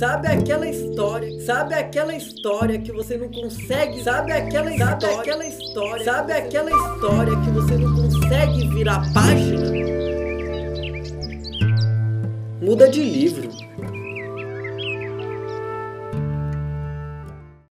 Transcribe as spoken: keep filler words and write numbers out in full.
Sabe aquela história, sabe aquela história que você não consegue, sabe aquela história, sabe aquela história, sabe aquela história que você não consegue virar página? Muda de livro.